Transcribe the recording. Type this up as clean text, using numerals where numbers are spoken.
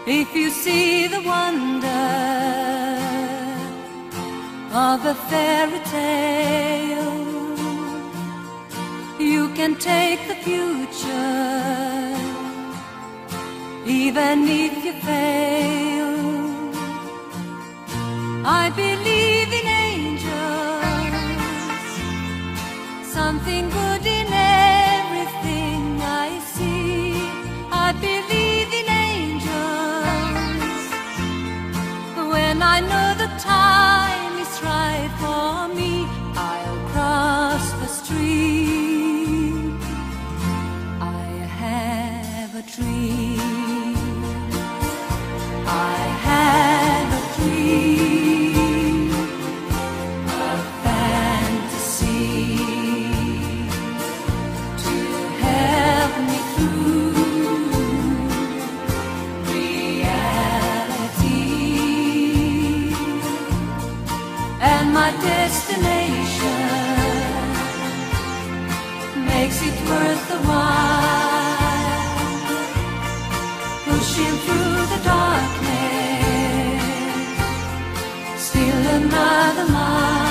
If you see the wonder of a fairy tale, you can take the future, even if you fail. I believe in angels, something good in everything I see. I believe in angels, when I know the time is right for me, I'll cross the stream. I have a dream, I have a dream, a fantasy to help me through reality. And my destination makes it worth the while, pushing through the darkness, still another mile.